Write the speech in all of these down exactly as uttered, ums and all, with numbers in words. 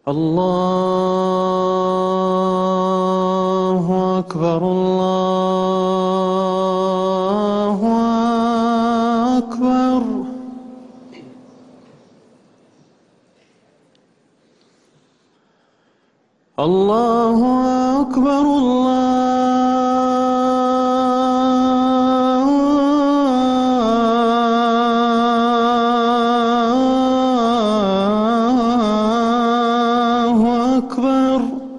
الله أكبر الله أكبر. الله أكبر الله أكبر.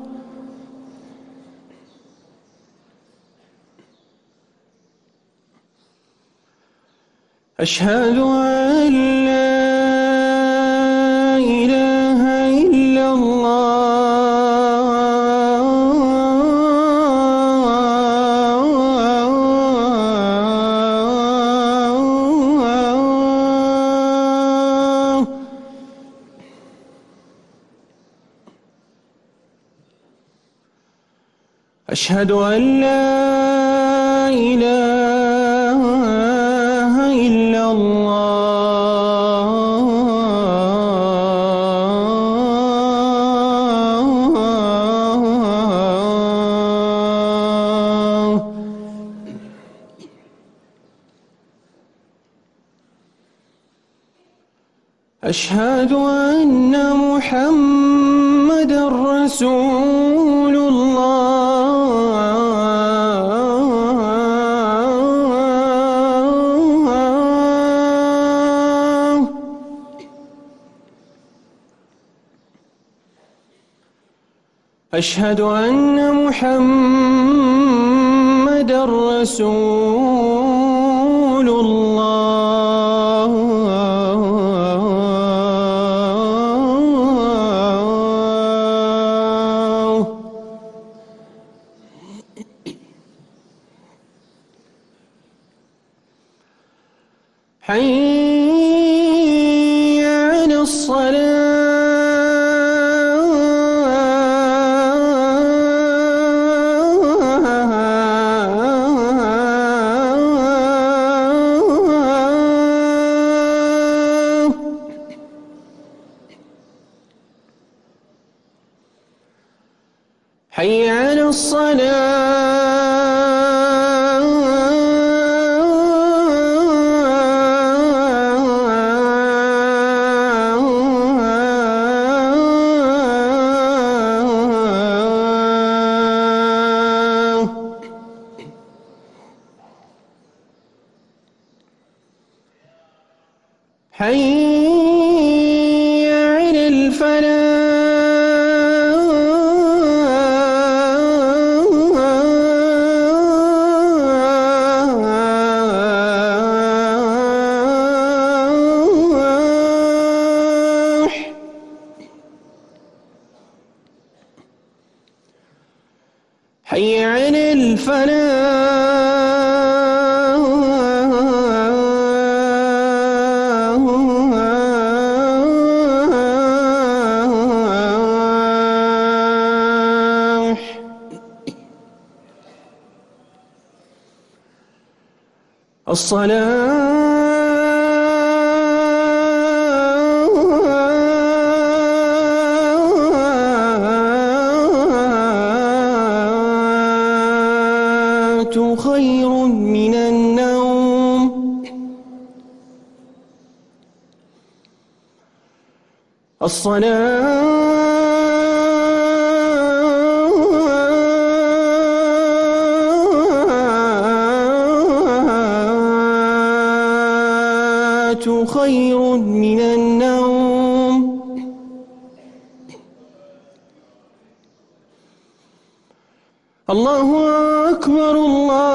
أشهد أن لا إله إلا الله. أشهد أن لا إله إلا الله. أشهد أن محمدًا رسول الله. أشهد أن محمدًا رسول الله. حي على الصلاة. حي على الصلاة. حي على الفلاح. حي على الفلاح. الصلاة خير من النوم. الصلاة خير من النوم. الله أكبر الله